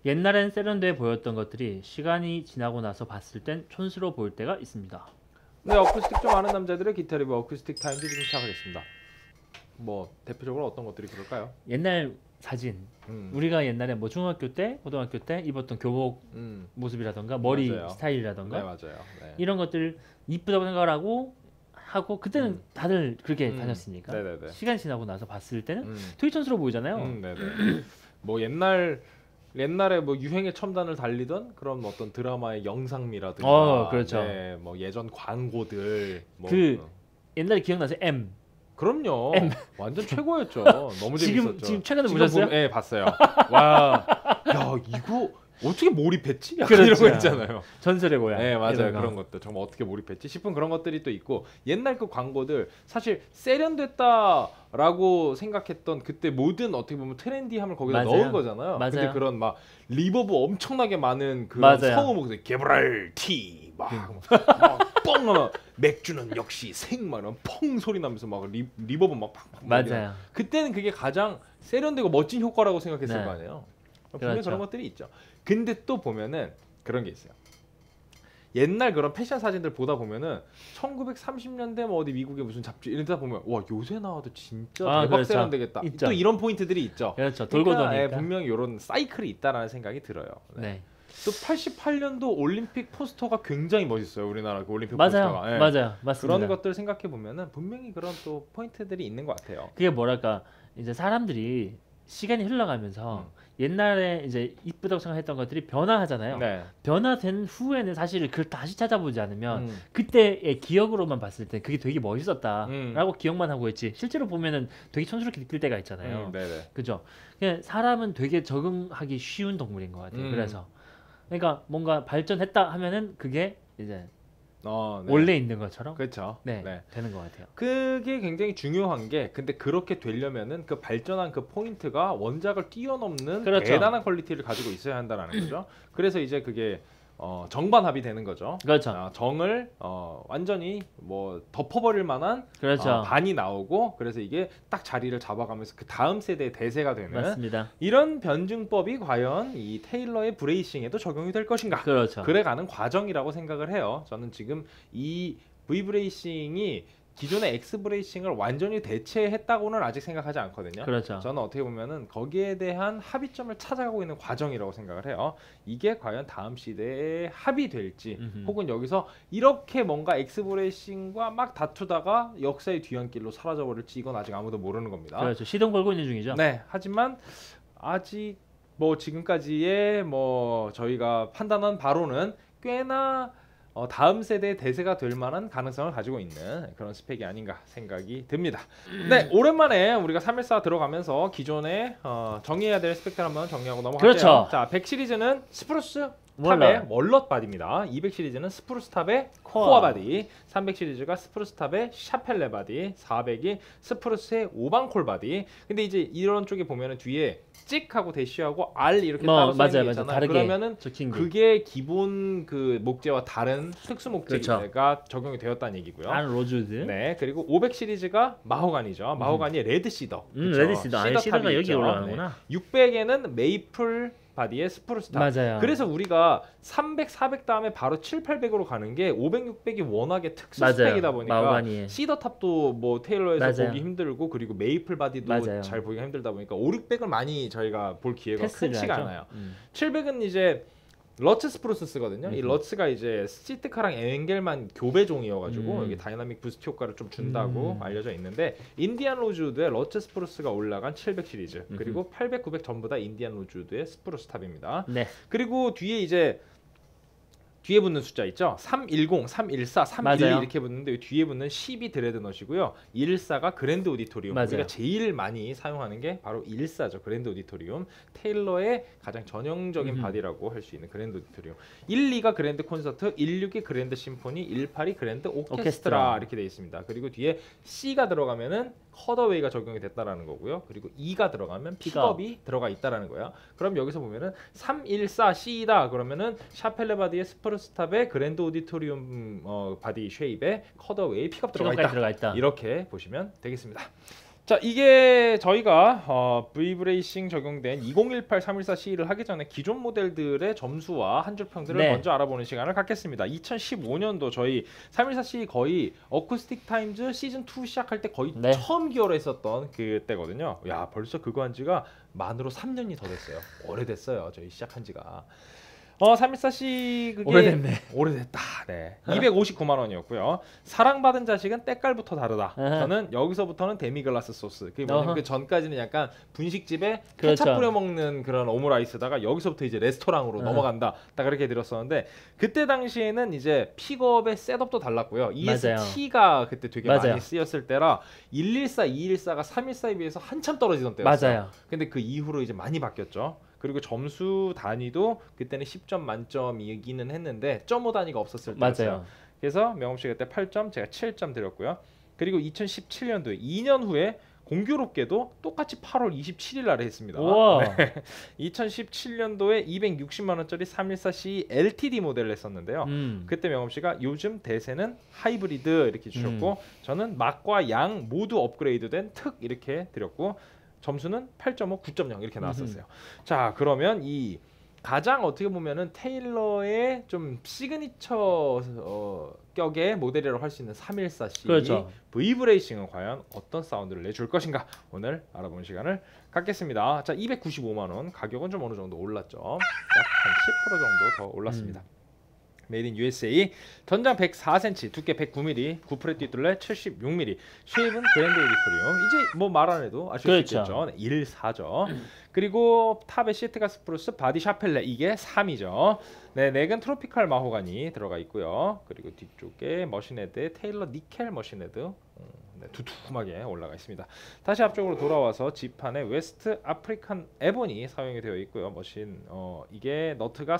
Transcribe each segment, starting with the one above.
옛날엔 세련돼 보였던 것들이 시간이 지나고 나서 봤을 땐 촌스러워 보일 때가 있습니다. 네, 어쿠스틱 좀 아는 남자들의 기타 리뷰 어쿠스틱 타임즈 지금 시작하겠습니다. 뭐 대표적으로 어떤 것들이 그럴까요? 옛날 사진, 우리가 옛날에 뭐 중학교 때, 고등학교 때 입었던 교복 모습이라던가 머리 맞아요. 스타일이라던가 네, 맞아요. 네. 이런 것들 이쁘다고 생각을 하고 그때는 다들 그렇게 다녔으니까 네네네. 시간 지나고 나서 봤을 때는 되게 촌스러워 보이잖아요. 네네. 뭐 옛날에 뭐 유행의 첨단을 달리던 그런 어떤 드라마의 영상미라든가, 그렇죠. 네, 뭐 예전 광고들, 뭐 옛날에 기억나세요? M. 그럼요. 완전 최고였죠. 너무 재밌었죠. 지금 최근에 보셨어요? 네, 봤어요. 와, 야 이거 어떻게 몰입했지? 약간 그렇죠. 이런 거 있잖아요. 전설의 고향. 네, 맞아요. 그런 것들 정말 어떻게 몰입했지 싶은 그런 것들이 또 있고, 옛날 그 광고들 사실 세련됐다라고 생각했던 그때 모든 어떻게 보면 트렌디함을 거기다 맞아요. 넣은 거잖아요. 맞아요. 근데 그런 막 리버브 엄청나게 많은 그런 맞아요. 성우 목소리, 게브랄티 막 뻥 맥주는 역시 생만은 펑 소리 나면서 막 리버브 막 팍팍. 맞아요. 그때는 그게 가장 세련되고 멋진 효과라고 생각했을 네. 거 아니에요. 분명히 그렇죠. 그런 것들이 있죠. 근데 또 보면은 그런 게 있어요. 옛날 그런 패션 사진들 보다 보면은 1930년대 뭐 어디 미국의 무슨 잡지 이런 데 보면 와 요새 나와도 진짜 대박 그렇죠. 세련되겠다. 있죠. 또 이런 포인트들이 있죠. 그렇죠. 돌고 그러니까, 도니까. 분명히 이런 사이클이 있다라는 생각이 들어요. 네. 네. 또 88년도 올림픽 포스터가 굉장히 멋있어요. 우리나라 그 올림픽 맞아요. 포스터가. 네. 맞아요. 맞습니다. 그런 것들 생각해 보면은 분명히 그런 또 포인트들이 있는 것 같아요. 그게 뭐랄까 이제 사람들이 시간이 흘러가면서 옛날에 이제 이쁘다고 생각했던 것들이 변화하잖아요. 네. 변화된 후에는 사실 그걸 다시 찾아보지 않으면 그때의 기억으로만 봤을 때 그게 되게 멋있었다라고 기억만 하고 있지 실제로 보면은 되게 촌스럽게 느낄 때가 있잖아요. 네네. 그죠? 그냥 사람은 되게 적응하기 쉬운 동물인 것 같아요. 그래서 그러니까 뭔가 발전했다 하면은 그게 이제 네. 원래 있는 것처럼 그렇죠. 네, 되는 것 같아요. 그게 굉장히 중요한 게 근데 그렇게 되려면은 그 발전한 그 포인트가 원작을 뛰어넘는 그렇죠. 대단한 퀄리티를 가지고 있어야 한다는 거죠. 그래서 이제 그게 정반합이 되는 거죠. 그렇죠. 정을 완전히 뭐 덮어버릴 만한 그렇죠. 반이 나오고 그래서 이게 딱 자리를 잡아가면서 그 다음 세대의 대세가 되는 맞습니다. 이런 변증법이 과연 이 테일러의 브레이싱에도 적용이 될 것인가? 그렇죠. 그래가는 과정이라고 생각을 해요. 저는 지금 이 V 브레이싱이 기존의 X 브레이싱을 완전히 대체했다고는 아직 생각하지 않거든요. 그렇죠. 저는 어떻게 보면은 거기에 대한 합의점을 찾아가고 있는 과정이라고 생각을 해요. 이게 과연 다음 시대에 합의 될지 혹은 여기서 이렇게 뭔가 X 브레이싱과 막 다투다가 역사의 뒤안길로 사라져 버릴지 이건 아직 아무도 모르는 겁니다. 그렇죠. 시동 걸고 있는 중이죠. 네. 하지만 아직 뭐 지금까지의 뭐 저희가 판단한 바로는 꽤나 다음 세대의 대세가 될 만한 가능성을 가지고 있는 그런 스펙이 아닌가 생각이 듭니다. 네, 오랜만에 우리가 314 들어가면서 기존에 정리해야 될 스펙들 한번 정리하고 넘어갈게요. 그렇죠. 자, 100 시리즈는 스프루스 월럿. 탑의 월럿 바디입니다. 200 시리즈는 스프루스 탑의 코어 바디, 300 시리즈가 스프루스 탑의 샤펠레 바디, 400이 스프루스의 오방콜 바디. 근데 이제 이런 쪽에 보면은 뒤에 찍하고 대쉬하고 R 이렇게 따로 써 있는 게 있잖아요. 다르게 그러면은 적힌 게. 그게 기본 그 목재와 다른 특수 목재가 그렇죠. 적용이 되었다는 얘기고요. 안 로즈드. 네, 그리고 500 시리즈가 마호가니죠. 마호가니 레드 시더. 그쵸? 레드 시더. 시더 시더가 탑이 여기 있죠. 올라가는구나. 네. 600에는 메이플 바디의 스프루스 탑. 맞아요. 그래서 우리가 300, 400 다음에 바로 7, 800으로 가는 게 500, 600이 워낙에 특수 맞아요. 스펙이다 보니까 마호가니에. 시더 탑도 뭐 테일러에서 맞아요. 보기 힘들고 그리고 메이플 바디도 맞아요. 잘 보기가 힘들다 보니까 5, 600을 많이 저희가 볼 기회가 테스트를 흔치가 하죠. 않아요. 700은 이제 러츠 스프루스 쓰거든요. 이 러츠가 이제 시트카랑 엥겔만 교배종이어가지고 여기 다이나믹 부스트 효과를 좀 준다고 알려져 있는데 인디안 로즈우드의 러츠 스프루스가 올라간 700 시리즈 그리고 800, 900 전부 다 인디안 로즈우드의 스프루스 탑입니다. 네. 그리고 뒤에 이제 뒤에 붙는 숫자 있죠? 310, 314, 312 맞아요. 이렇게 붙는데 뒤에 붙는 12 드레드넛이고요. 114가 그랜드 오디토리움. 맞아요. 우리가 제일 많이 사용하는 게 바로 114죠. 그랜드 오디토리움. 테일러의 가장 전형적인 바디라고 할 수 있는 그랜드 오디토리움. 12가 그랜드 콘서트, 16이 그랜드 심포니, 18이 그랜드 오케스트라 이렇게 돼 있습니다. 그리고 뒤에 C가 들어가면은 컷어웨이가 적용이 됐다라는 거고요. 그리고 2가 들어가면 픽업이 들어가 있다라는 거야. 그럼 여기서 보면은 314C다 그러면은 샤펠레 바디의 스프루스탑의 그랜드 오디토리움 바디 쉐입에 컷어웨이 픽업 들어가 있다. 들어가 있다. 이렇게 보시면 되겠습니다. 자, 이게 저희가 V브레이싱 적용된 2018 314 CE를 하기 전에 기존 모델들의 점수와 한 줄 평들을 네. 먼저 알아보는 시간을 갖겠습니다. 2015년도 저희 314 CE 거의 어쿠스틱 타임즈 시즌 2 시작할 때 거의 네. 처음 기어를 했었던 그때거든요. 야, 벌써 그거 한 지가 만으로 3년이 더 됐어요. 오래됐어요. 저희 시작한 지가. 314C 그게 오래됐네. 오래됐다. 네. 259만 원이었고요. 사랑받은 자식은 때깔부터 다르다. 저는 여기서부터는 데미글라스 소스. 그게 뭐냐면 그 전까지는 약간 분식집에 케찹 그렇죠. 뿌려 먹는 그런 오므라이스다가 여기서부터 이제 레스토랑으로 넘어간다. 딱 그렇게 들었었는데 그때 당시에는 이제 픽업의 셋업도 달랐고요. EST가 그때 되게 맞아요. 많이 쓰였을 때라 114, 214가 314에 비해서 한참 떨어지던 때였어요. 맞아요. 근데 그 이후로 이제 많이 바뀌었죠. 그리고 점수 단위도 그때는 10점 만점이기는 했는데 0.5 단위가 없었을 때였어요. 맞아요. 그래서 명엄 씨 그때 8점, 제가 7점 드렸고요. 그리고 2017년도에 2년 후에 공교롭게도 똑같이 8월 27일 날에 했습니다. 네. 2017년도에 260만 원짜리 314C LTD 모델을 했었는데요. 그때 명엄 씨가 요즘 대세는 하이브리드 이렇게 주셨고 저는 막과 양 모두 업그레이드된 특 이렇게 드렸고 점수는 8.5, 9.0 이렇게 나왔었어요. 자, 그러면 이 가장 어떻게 보면은 테일러의 좀 시그니처 격의 모델이라고 할 수 있는 314C 그렇죠. V브레이싱은 과연 어떤 사운드를 내줄 것인가 오늘 알아보는 시간을 갖겠습니다. 자, 295만 원 가격은 좀 어느 정도 올랐죠. 약 한 10% 정도 더 올랐습니다. 메이드 인 USA, 전장 104cm, 두께 109mm, 9프렛 뒷둘레 76mm, 쉐입은 그랜드 오디토리움. 이제 뭐 말 안 해도 아실 그렇죠. 수 있겠죠. 네, 14죠. 그리고 탑에 시트가 스프루스, 바디 샤펠레 이게 3이죠. 네, 넥은 트로피칼 마호가니 들어가 있고요. 그리고 뒤쪽에 머신헤드에 테일러 니켈 머신헤드 네, 두툼하게 올라가 있습니다. 다시 앞쪽으로 돌아와서 지판에 웨스트 아프리칸 에본이 사용이 되어 있고요. 머신 이게 너트가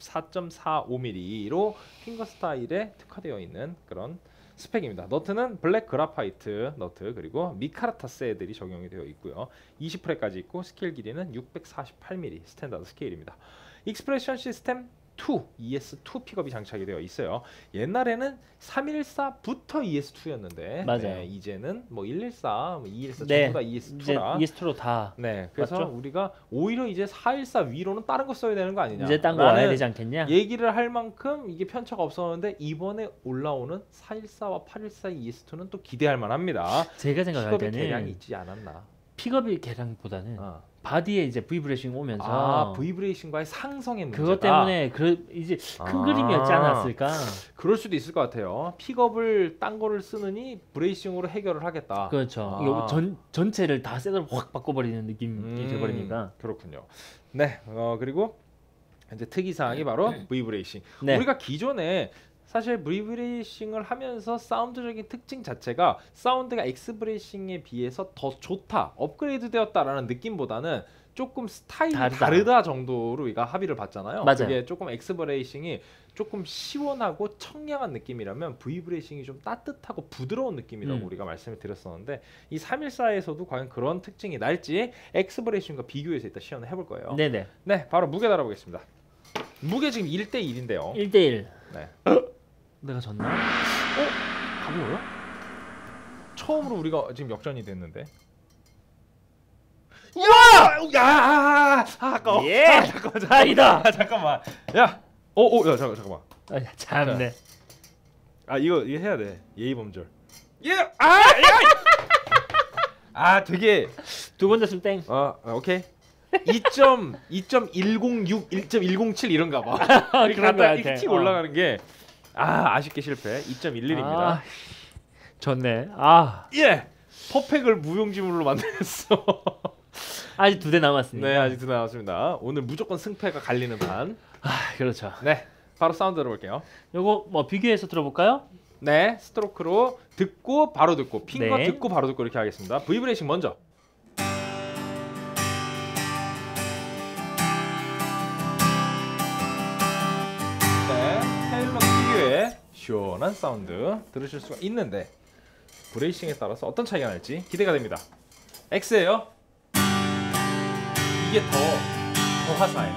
44.45mm로 핑거 스타일에 특화되어 있는 그런 스펙입니다. 너트는 블랙 그라파이트 너트 그리고 미카라타 셀들이 적용이 되어 있고요. 20프렛까지 있고 스케일 길이는 648mm 스탠다드 스케일입니다. 익스프레션 시스템 2, ES2 픽업이 장착이 되어 있어요. 옛날에는 314부터 ES2였는데 네, 이제는 뭐 114, 뭐 214 전부 다 ES2라. ES2로 다. 네, 그래서 맞죠? 우리가 오히려 이제 414 위로는 다른 거 써야 되는 거 아니냐. 이제 딴 거 와야 되지 않겠냐? 얘기를 할 만큼 이게 편차가 없었는데 이번에 올라오는 414와 814 ES2는 또 기대할 만합니다. 제가 생각할 때는 개량이 있지 않았나. 픽업이 개량보다는 바디에 이제 V브레이싱 오면서 V브레이싱과의 상성의 문제다. 그것 때문에 이제 큰 그림이었지 않았을까? 그럴 수도 있을 것 같아요. 픽업을 딴 거를 쓰느니 브레이싱으로 해결을 하겠다. 그렇죠. 이거 전체를 다 셋업을 확 바꿔버리는 느낌이 돼버리니까. 그렇군요. 네, 그리고 이제 특이사항이 바로 V브레이싱. 네. 우리가 기존에 사실 V브레이싱을 하면서 사운드적인 특징 자체가 사운드가 X브레이싱에 비해서 더 좋다, 업그레이드 되었다라는 느낌보다는 조금 스타일이 다르다 정도로 우리가 합의를 봤잖아요. 맞아요. 그게 조금 X브레이싱이 조금 시원하고 청량한 느낌이라면 V브레이싱이 좀 따뜻하고 부드러운 느낌이라고 우리가 말씀을 드렸었는데 이 314에서도 과연 그런 특징이 날지 X브레이싱과 비교해서 일단 시연을 해볼 거예요. 네네. 네, 바로 무게 달아보겠습니다. 무게 지금 1대1인데요. 1대1. 네. 내가 졌나? 가벼워요? 처음으로 우리가 지금 역전이 됐는데. 야! 아까워. 예! 잠깐만. 다이다. 잠깐만. 야. 야, 잠깐만. 참네. 이거 해야 돼. 예의 범절. 예! 되게 두 번 졌으면 땡. 오케이. 2.106, 1.107 이런가 봐. 그런 거 같아. 틱 올라가는 게 아쉽게 실패. 2.11입니다. 좋네. 예. 퍼펙을 무용지물로 만들었어. 아직 2대 남았습니다. 네, 아직 2대 남았습니다. 오늘 무조건 승패가 갈리는 판. 그렇죠. 네, 바로 사운드 들어볼게요. 요거 뭐 비교해서 들어볼까요? 네, 스트로크로 듣고 바로 듣고 핑거 네. 듣고 바로 듣고 이렇게 하겠습니다. V브레이싱 먼저. 테일러 특유의 시원한 사운드 들으실 수가 있는데 브레이싱에 따라서 어떤 차이가 날지 기대가 됩니다. X예요. 이게 더 화사해.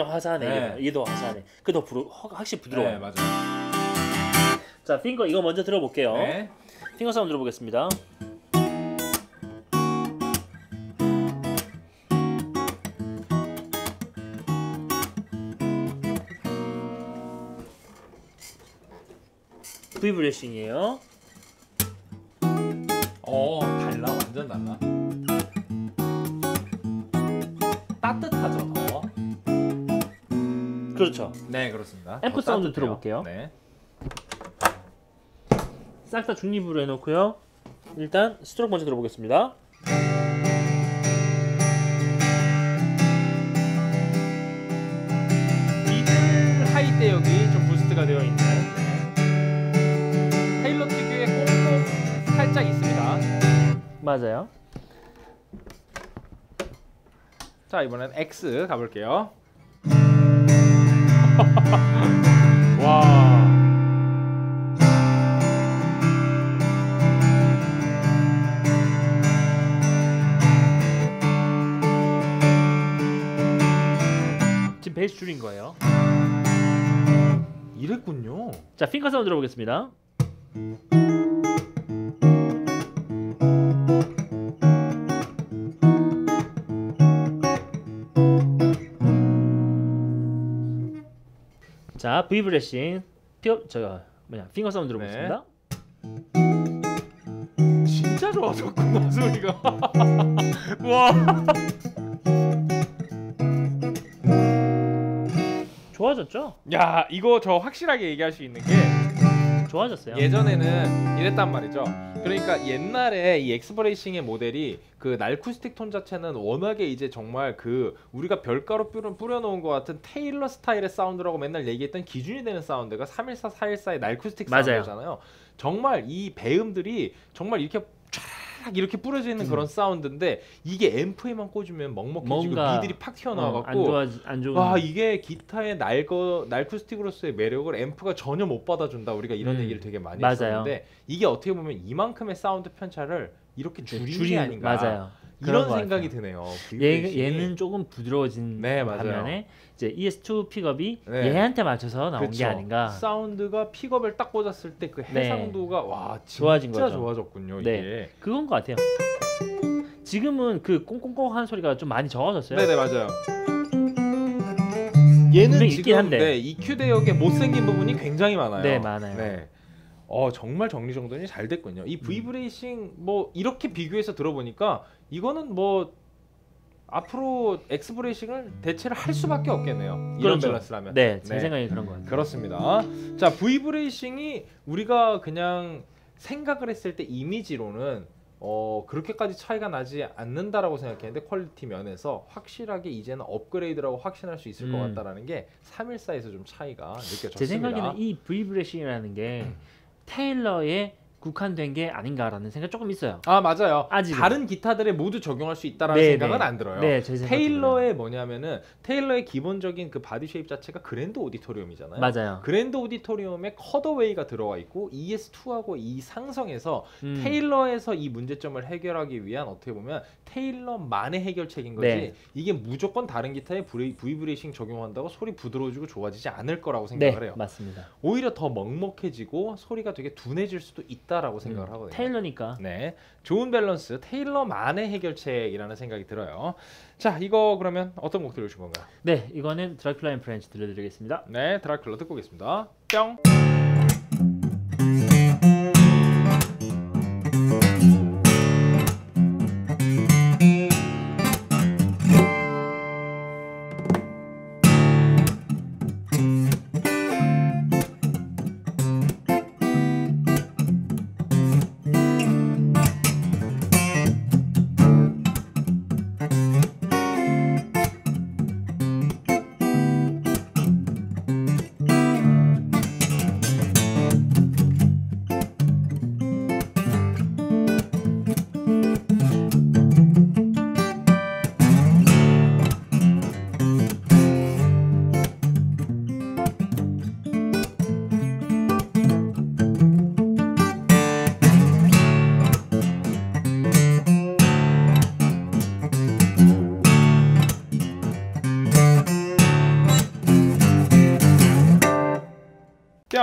그냥 화사하네. 네. 이게 더 화사하네. 그게 더 확실히 부드러워요. 네, 맞아요. 자, 핑거 이거 먼저 들어볼게요. 네. 핑거 사운드 들어보겠습니다. 브이브레싱이에요. 달라. 완전 달라. 따뜻하죠, 더. 그렇죠. 네, 그렇습니다. 앰프 더 사운드 따뜻해요. 들어볼게요. 네. 싹 다 중립으로 해놓고요. 일단 스트로크 먼저 들어보겠습니다. 미들 하이 대역이 좀 부스트가 되어 있는 테일러 특유의 꽁꽁 살짝 있습니다. 맞아요. 자, 이번엔 X 가볼게요. 와. 지금 베이스 줄인 거예요. 이랬군요. 자, 핑거 사운드 들어보겠습니다. 자, 브이브레싱 핑거 사운드 들어보겠습니다. 진짜 좋아졌구나 소리가. 와. 좋아졌죠? 야, 이거 저 확실하게 얘기할 수 있는 게 좋아졌어요. 예전에는 이랬단 말이죠. 그러니까 옛날에 이 엑스브레이싱의 모델이 그 날쿠스틱 톤 자체는 워낙에 이제 정말 그 우리가 별가루 뿌려놓은 것 같은 테일러 스타일의 사운드라고 맨날 얘기했던 기준이 되는 사운드가 314, 414의 날쿠스틱 사운드잖아요. 정말 이 배음들이 정말 이렇게 쫙 이렇게 뿌려져 있는 그런 사운드인데 이게 앰프에만 꽂으면 먹먹해지고 미들이 팍 튀어나와갖고 안 좋은. 와, 이게 기타의 날쿠스틱으로서의 매력을 앰프가 전혀 못 받아준다. 우리가 이런 얘기를 되게 많이 했었는데 이게 어떻게 보면 이만큼의 사운드 편차를 이렇게 줄인 게 아닌가. 맞아요. 이런 생각이 드네요. 얘는 조금 부드러워진 반면에 이제 ES2 픽업이 얘한테 맞춰서 나온 게 아닌가. 사운드가 픽업을 딱 꽂았을 때 그 해상도가 와 좋아진 진짜 거죠. 좋아졌군요. 네. 이게. 그건 것 같아요. 지금은 그 꽁꽁꽁한 소리가 좀 많이 적어졌어요. 네네, 맞아요. 얘는 지금 한데. EQ 대역에 못생긴 부분이 굉장히 많아요. 네, 많아요. 네. 정말 정리정돈이 잘 됐군요. 이 브이브레이싱 뭐 이렇게 비교해서 들어보니까 이거는 뭐 앞으로 엑스브레이싱을 대체를 할 수밖에 없겠네요. 이런 밸런스라면. 네, 제 생각에 그런 것 같아요. 그렇습니다. 자, 브이브레이싱이 우리가 그냥 생각을 했을 때 이미지로는 그렇게까지 차이가 나지 않는다라고 생각했는데 퀄리티 면에서 확실하게 이제는 업그레이드라고 확신할 수 있을 것 같다라는 게 314에서 좀 차이가 느껴졌습니다. 제 생각에는 이 브이브레이싱이라는 게 테일러에 국한된 게 아닌가라는 생각 조금 있어요. 아, 맞아요. 아직은. 다른 기타들에 모두 적용할 수 있다라는 생각은 안 들어요. 네, 제 생각도 테일러의 뭐냐면은 테일러의 기본적인 그 바디 쉐입 자체가 그랜드 오디토리움이잖아요. 맞아요. 그랜드 오디토리움에 컷어웨이가 들어와 있고 ES2하고 이 상성에서 테일러에서 이 문제점을 해결하기 위한 어떻게 보면 테일러만의 해결책인 거지. 네. 이게 무조건 다른 기타에 브이브레이싱 적용한다고 소리 부드러워지고 좋아지지 않을 거라고 생각을 해요. 맞습니다. 오히려 더 먹먹해지고 소리가 되게 둔해질 수도 있다라고 생각을 하거든요. 테일러니까. 네, 좋은 밸런스, 테일러만의 해결책이라는 생각이 들어요. 자, 이거 그러면 어떤 곡 들으신 건가요? 네, 이거는 드라큘라 앤 프렌치 들려드리겠습니다. 네, 드라큘라 듣고 오겠습니다. 뿅.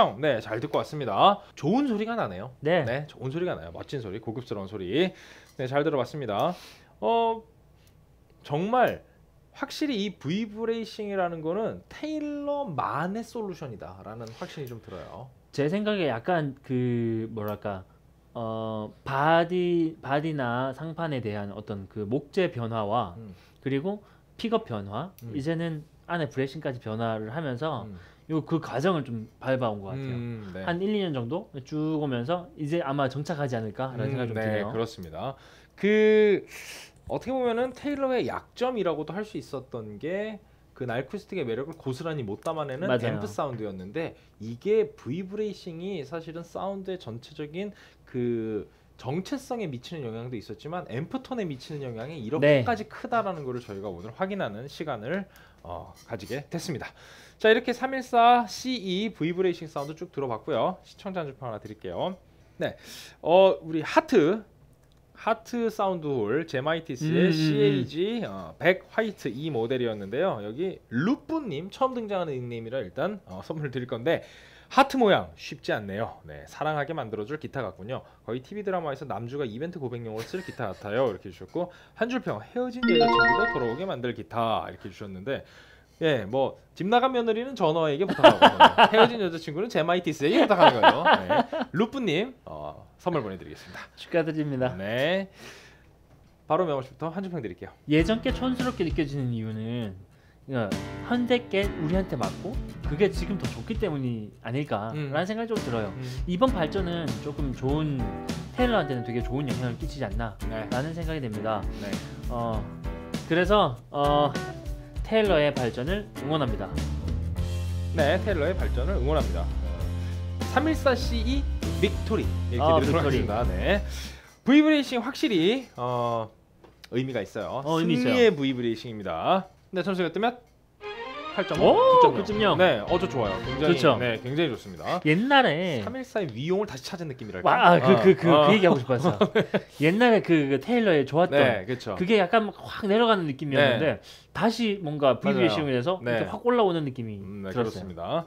뿅. 네, 잘 듣고 왔습니다. 좋은 소리가 나네요. 네. 네, 좋은 소리가 나요. 멋진 소리, 고급스러운 소리. 네, 잘 들어봤습니다. 정말 확실히 이 브이브레이싱이라는 거는 테일러만의 솔루션이다라는 확신이 좀 들어요. 제 생각에 약간 그 뭐랄까 바디나 상판에 대한 어떤 그 목재 변화와 그리고 픽업 변화, 이제는 안에 브레이싱까지 변화를 하면서 요 그 과정을 좀 밟아온 것 같아요. 네. 한 1, 2년 정도 쭉 오면서 이제 아마 정착하지 않을까라는 생각이 좀 드네요. 네, 그렇습니다. 그 어떻게 보면은 테일러의 약점이라고도 할 수 있었던 게 그 날쿠스틱의 매력을 고스란히 못 담아내는 맞아요. 앰프 사운드였는데, 이게 브이브레이싱이 사실은 사운드의 전체적인 그 정체성에 미치는 영향도 있었지만 앰프 톤에 미치는 영향이 이렇게까지 크다라는 것을 저희가 오늘 확인하는 시간을 가지게 됐습니다. 자, 이렇게 314 CE 브이브레이싱 사운드 쭉 들어봤고요. 시청자 한줄평 하나 드릴게요. 네, 우리 하트 사운드 홀 제마이티스의 CAG 100 화이트 이 모델이었는데요. 여기 루프님 처음 등장하는 닉네임이라 일단 선물 드릴 건데, 하트 모양 쉽지 않네요. 네, 사랑하게 만들어줄 기타 같군요. 거의 TV 드라마에서 남주가 이벤트 고백용으로 쓸 기타 같아요. 이렇게 주셨고, 한 줄평 헤어진 여자친구도 돌아오게 만들 기타 이렇게 주셨는데, 예, 뭐 집 나간 며느리는 전어에게 부탁하거든요. 헤어진 여자친구는 제마이티스에게 부탁하는 거예요. 네. 루프님 선물 보내드리겠습니다. 축하드립니다. 네, 바로 명호 씨부터 한 줄평 드릴게요. 예전 게 촌스럽게 느껴지는 이유는 현대 게 우리한테 맞고 그게 지금 더 좋기 때문이 아닐까라는 생각이 좀 들어요. 이번 발전은 조금 좋은, 테일러한테는 되게 좋은 영향을 끼치지 않나라는 생각이 듭니다. 네. 그래서 테일러의 발전을 응원합니다. 네, 테일러의 발전을 응원합니다. 314 CE 빅토리 이렇게 드리도록 하겠습니다. 네. 브이브레이싱 확실히 의미가 있어요. 의미 승리의 있어요. 브이브레이싱입니다. 네, 점수가 몇 대면? 8.5? 오, 9.0. 9.0. 네, 저 좋아요. 굉장히 좋죠. 네, 굉장히 좋습니다. 옛날에 314의 위용을 다시 찾은 느낌이랄까. 그 얘기하고 싶었어. 옛날에 그 테일러의 좋았던 네, 그렇죠. 그게 약간 확 내려가는 느낌이었는데 네. 다시 뭔가 브이브레이싱에 대해서 네. 이렇게 확 올라오는 느낌이 네, 들었어요. 그렇습니다.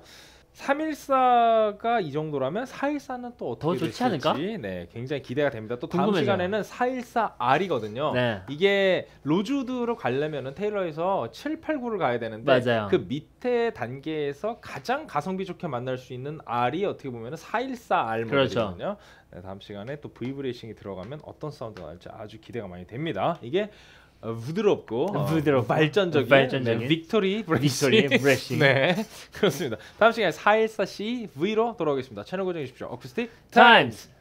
314가 이 정도라면 414는 또 어떻게 더 좋지 않을까? 네, 굉장히 기대가 됩니다. 또 다음 궁금해져요. 시간에는 414R이거든요. 네. 이게 로즈우드로 가려면은 테일러에서 7, 8, 9를 가야 되는데, 맞아요. 그 밑에 단계에서 가장 가성비 좋게 만날 수 있는 R이 어떻게 보면은 414R 그렇죠. 모델이거든요. 네, 다음 시간에 또 브이브레이싱이 들어가면 어떤 사운드가 날지 아주 기대가 많이 됩니다. 이게 부드럽고 발전적인 네, 빅토리 브레이싱. 네, 그렇습니다. 다음 시간에 414C V로 돌아오겠습니다. 채널 고정해 주십시오. 어쿠스틱 타임스.